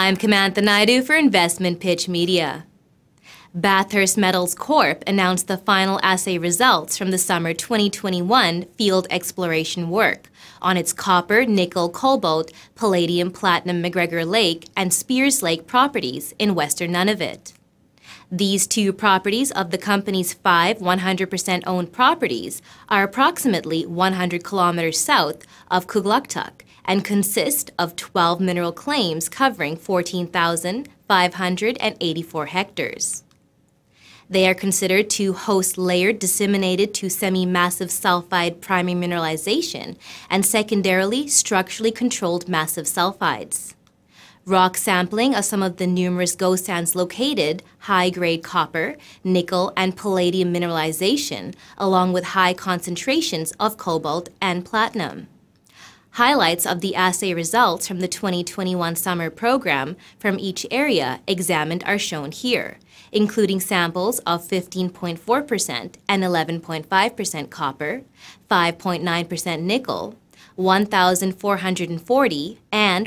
I'm Kamantha Naidu for Investmentpitch Media. Bathurst Metals Corp announced the final assay results from the summer 2021 field exploration work on its copper, nickel, cobalt, palladium, platinum, McGregor Lake, and Speers Lake properties in western Nunavut. These two properties of the company's 5 100% owned properties are approximately 100 kilometers south of Kugluktuk and consist of 12 mineral claims covering 14,584 hectares. They are considered to host layered disseminated to semi-massive sulfide primary mineralization and secondarily structurally controlled massive sulfides. Rock sampling of some of the numerous ghost sands located high-grade copper, nickel, and palladium mineralization, along with high concentrations of cobalt and platinum. Highlights of the assay results from the 2021 summer program from each area examined are shown here, including samples of 15.4% and 11.5% copper, 5.9% nickel, 1,440 and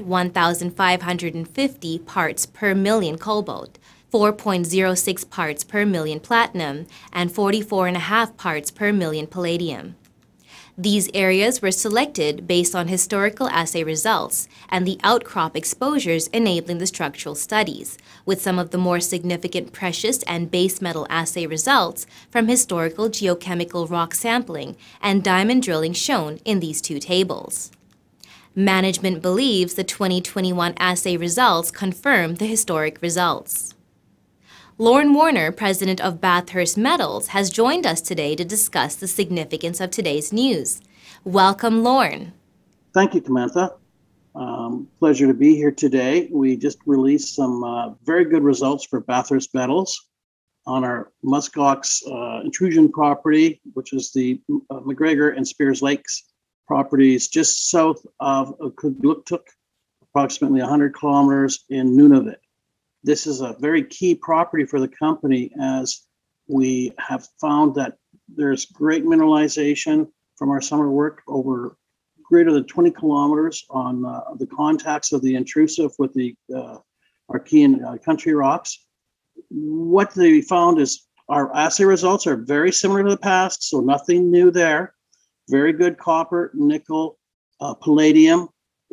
1,550 parts per million cobalt, 4.06 parts per million platinum, and 44.5 parts per million palladium. These areas were selected based on historical assay results and the outcrop exposures enabling the structural studies, with some of the more significant precious and base metal assay results from historical geochemical rock sampling and diamond drilling shown in these two tables. Management believes the 2021 assay results confirm the historic results. Lorne Warner, president of Bathurst Metals, has joined us today to discuss the significance of today's news. Welcome, Lorne. Thank you, Kamantha. Pleasure to be here today. We just released some very good results for Bathurst Metals on our muskox intrusion property, which is the McGregor and Speers Lakes properties just south of Kugluktuk, approximately 100 kilometers in Nunavut. This is a very key property for the company, as we have found that there's great mineralization from our summer work over greater than 20 kilometers on the contacts of the intrusive with the Archean country rocks. What they found is our assay results are very similar to the past, so nothing new there. Very good copper, nickel, palladium.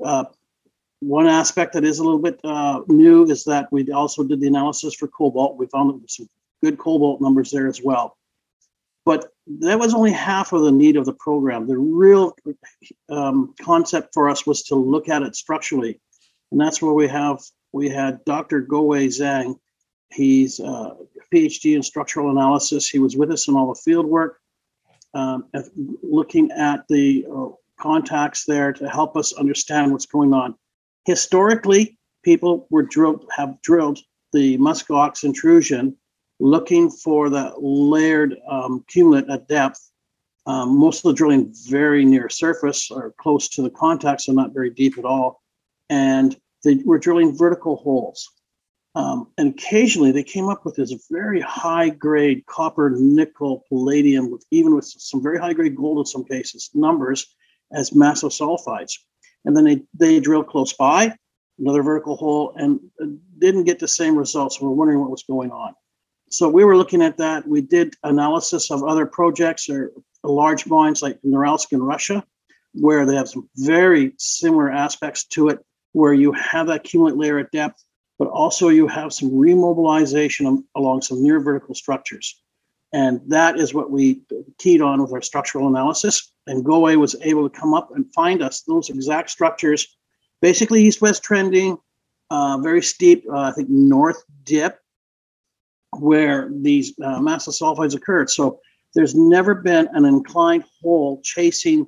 One aspect that is a little bit new is that we also did the analysis for cobalt. We found some good cobalt numbers there as well. But that was only half of the need of the program. The real concept for us was to look at it structurally. And that's where we had Dr. Goei Zhang. He's a PhD in structural analysis. He was with us in all the field work, looking at the contacts there to help us understand what's going on. Historically, people have drilled the muskox intrusion looking for the layered cumulate at depth. Most of the drilling very near surface or close to the contacts, so not very deep at all. And they were drilling vertical holes. And occasionally they came up with this very high-grade copper, nickel, palladium, even with some very high-grade gold in some cases, numbers as massive sulfides. And then they drilled close by, another vertical hole, and didn't get the same results. We're wondering what was going on. So we were looking at that. We did analysis of other projects or large mines like Norilsk in Russia, where they have some very similar aspects to it, where you have that cumulate layer at depth, but also you have some remobilization along some near vertical structures. And that is what we keyed on with our structural analysis. And Goei was able to come up and find us those exact structures, basically east-west trending, very steep, I think north dip, where these massive sulfides occurred. So there's never been an inclined hole chasing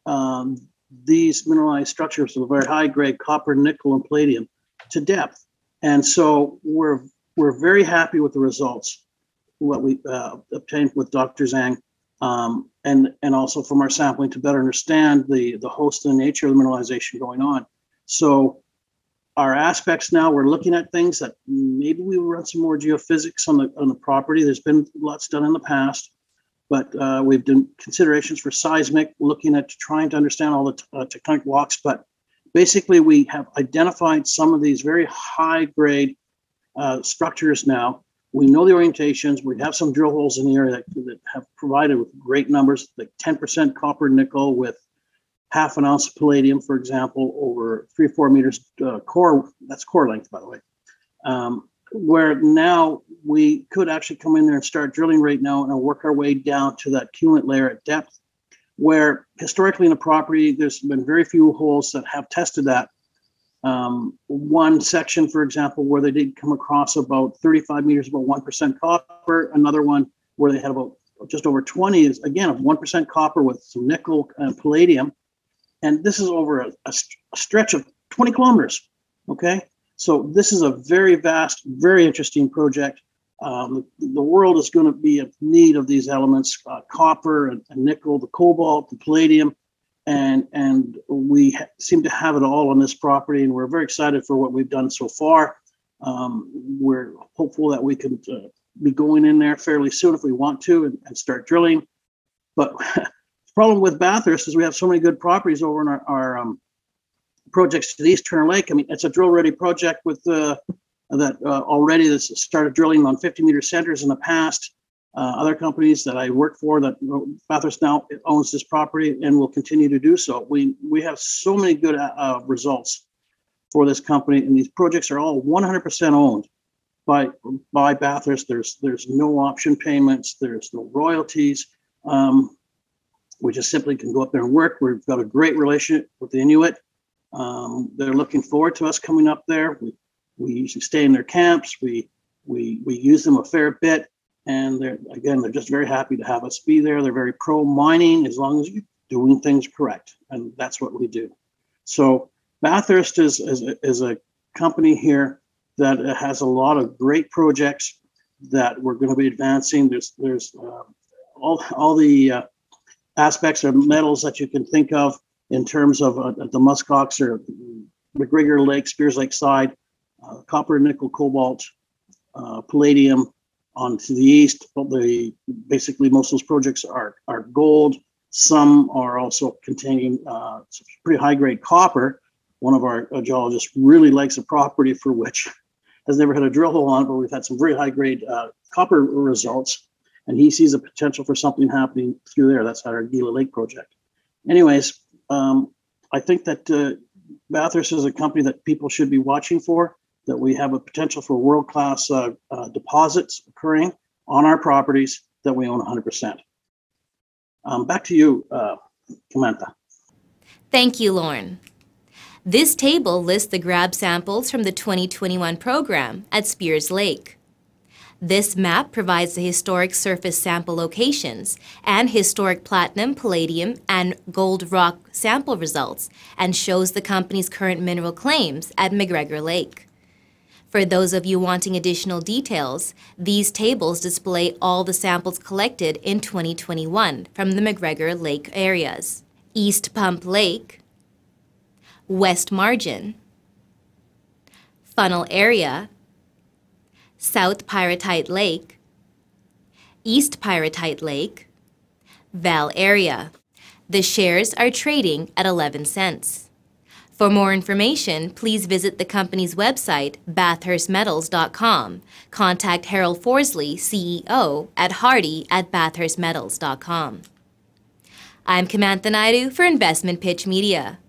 these mineralized structures of very high-grade copper, nickel, and palladium to depth. And so we're very happy with the results, what we obtained with Dr. Zhang, and also from our sampling to better understand the host and the nature of the mineralization going on. So our aspects now, we're looking at things that maybe we will run some more geophysics on the property. There's been lots done in the past, but we've done considerations for seismic, looking at trying to understand all the tectonic blocks. But basically, we have identified some of these very high-grade structures now. We know the orientations. We have some drill holes in the area that have provided with great numbers, like 10% copper nickel with half an ounce of palladium, for example, over 3 or 4 meters core. That's core length, by the way. Where now we could actually come in there and start drilling right now and work our way down to that cumulate layer at depth, where historically in the property, there's been very few holes that have tested that. One section, for example, where they did come across about 35 meters, about 1% copper. Another one where they had about just over 20 is, again, of 1% copper with some nickel and palladium. And this is over a stretch of 20 kilometers, okay? So this is a very vast, very interesting project. The world is going to be in need of these elements, copper and nickel, the cobalt, the palladium, and we seem to have it all on this property, and we're very excited for what we've done so far. We're hopeful that we can be going in there fairly soon if we want to and start drilling. But the problem with Bathurst is we have so many good properties over in our projects to the east, Turner Lake. I mean, it's a drill-ready project with already that's started drilling on 50-meter centers in the past. Other companies that I work for, that Bathurst now owns this property and will continue to do so. We have so many good results for this company, and these projects are all 100% owned by Bathurst. There's no option payments. There's no royalties. We just simply can go up there and work. We've got a great relationship with the Inuit. They're looking forward to us coming up there. We usually stay in their camps. We use them a fair bit, and they're just very happy to have us be there. They're very pro mining as long as you're doing things correct, and that's what we do. So Bathurst is a company here that has a lot of great projects that we're going to be advancing. There's all the aspects of metals that you can think of in terms of the muskox or McGregor Lake, Speers Lake side, copper, nickel, cobalt, palladium. On to the east, basically most of those projects are gold. Some are also containing some pretty high-grade copper. One of our geologists really likes a property for which has never had a drill hole on, but we've had some very high-grade copper results, and he sees a potential for something happening through there. That's our Gila Lake project. Anyways, I think that Bathurst is a company that people should be watching for, that we have a potential for world-class deposits occurring on our properties that we own 100%. Back to you, Samantha. Thank you, Lorne. This table lists the grab samples from the 2021 program at Speers Lake. This map provides the historic surface sample locations and historic platinum, palladium, and gold rock sample results, and shows the company's current mineral claims at McGregor Lake. For those of you wanting additional details, these tables display all the samples collected in 2021 from the McGregor Lake areas: East Pump Lake, West Margin, Funnel Area, South Pyrrhotite Lake, East Pyrrhotite Lake, Val Area. The shares are trading at 11 cents. For more information, please visit the company's website, bathurstmetals.com. Contact Harold Forsley, CEO, at hardy@bathurstmetals.com. I'm Kamantha Naidu for Investment Pitch Media.